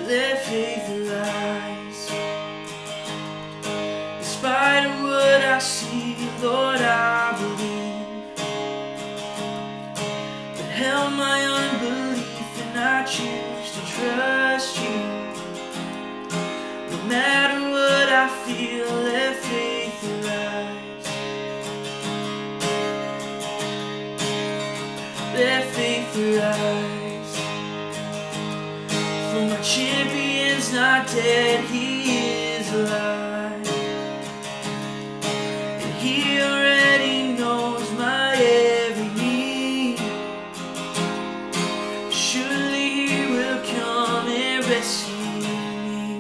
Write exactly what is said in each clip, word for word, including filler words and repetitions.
let faith arise. Despite of what I see, Lord, I believe. But help my unbelief, and I choose to trust you. No matter what I feel, let faith arise. Let faith arise. For my champion's not dead, he is alive. And he already knows my every need. Surely he will come and rescue me.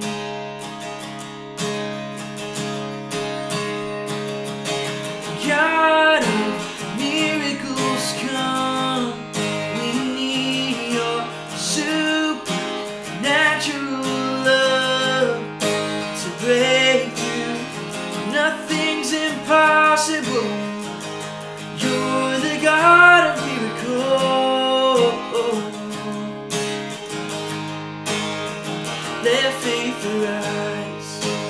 God of miracles, come. We need your supernatural love to break through. Nothing's impossible. You're the God of miracles. Let faith arise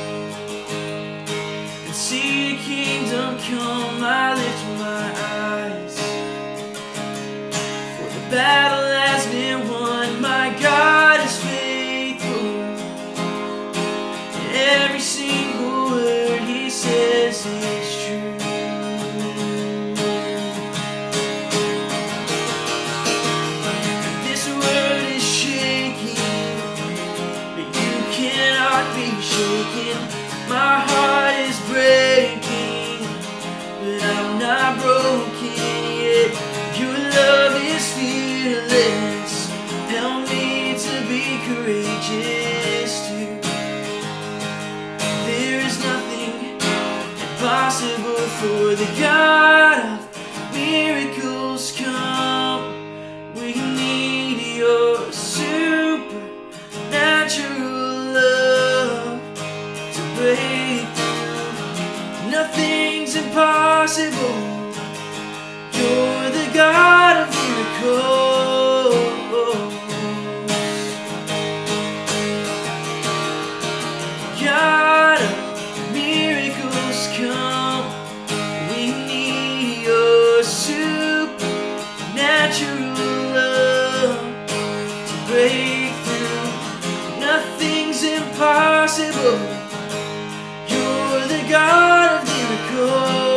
and see your kingdom come. I lift my eyes, for the battle has been won. My God is faithful, and every single word he says is true. This world is shaking, but you cannot be shaken. My heart is breaking, but I'm not broken yet. Your love is fearless. Help me to be courageous too. There is nothing impossible for the God of miracles. Come, we need your supernatural love to break through. Nothing's impossible. You're the God of miracles. God of miracles, come. We need your supernatural love to break through. Nothing's impossible. You're the God of miracles.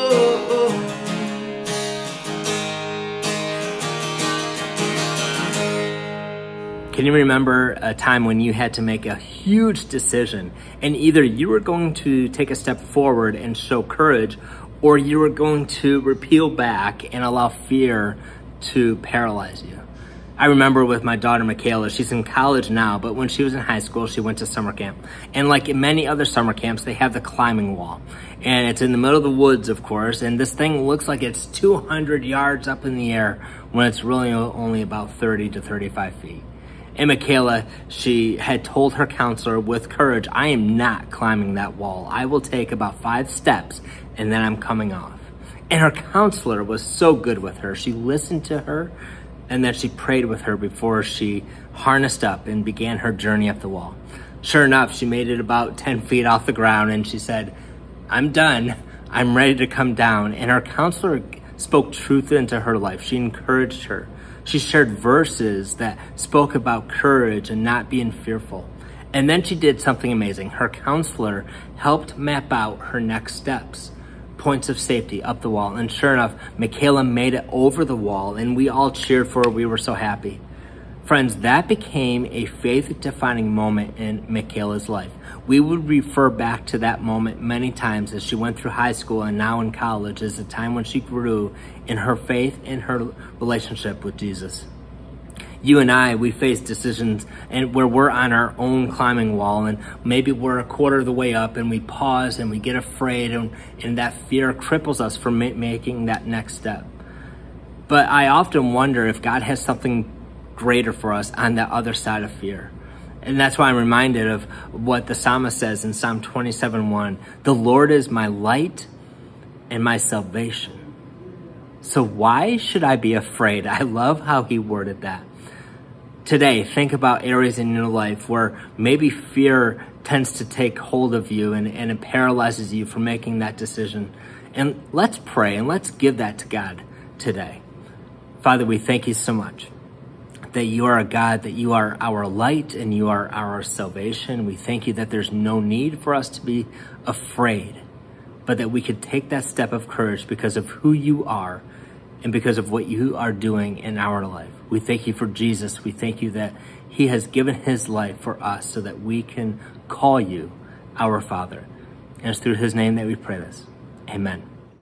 Can you remember a time when you had to make a huge decision, and either you were going to take a step forward and show courage, or you were going to repeal back and allow fear to paralyze you? I remember with my daughter Michaela, she's in college now, but when she was in high school, she went to summer camp. And like in many other summer camps, they have the climbing wall. And it's in the middle of the woods, of course, and this thing looks like it's two hundred yards up in the air when it's really only about thirty to thirty-five feet. And Michaela, she had told her counselor with courage, I am not climbing that wall. I will take about five steps and then I'm coming off. And her counselor was so good with her. She listened to her, and then she prayed with her before she harnessed up and began her journey up the wall. Sure enough, she made it about ten feet off the ground and she said, I'm done. I'm ready to come down. And her counselor spoke truth into her life. She encouraged her. She shared verses that spoke about courage and not being fearful. And then she did something amazing. Her counselor helped map out her next steps, points of safety up the wall. And sure enough, Michaela made it over the wall, and we all cheered for her. We were so happy. Friends, that became a faith-defining moment in Michaela's life. We would refer back to that moment many times as she went through high school and now in college, as a time when she grew in her faith and her relationship with Jesus. You and I, we face decisions and where we're on our own climbing wall, and maybe we're a quarter of the way up and we pause and we get afraid, and, and that fear cripples us from ma making that next step. But I often wonder if God has something greater for us on the other side of fear. And that's why I'm reminded of what the psalmist says in Psalm twenty-seven one. The Lord is my light and my salvation. So why should I be afraid? I love how he worded that. today, think about areas in your life where maybe fear tends to take hold of you and, and it paralyzes you from making that decision. And let's pray and let's give that to God today. Father, we thank you so much that you are a God, that you are our light and you are our salvation. We thank you that there's no need for us to be afraid, but that we could take that step of courage because of who you are and because of what you are doing in our life. We thank you for Jesus. We thank you that he has given his life for us so that we can call you our Father. And it's through his name that we pray this. Amen.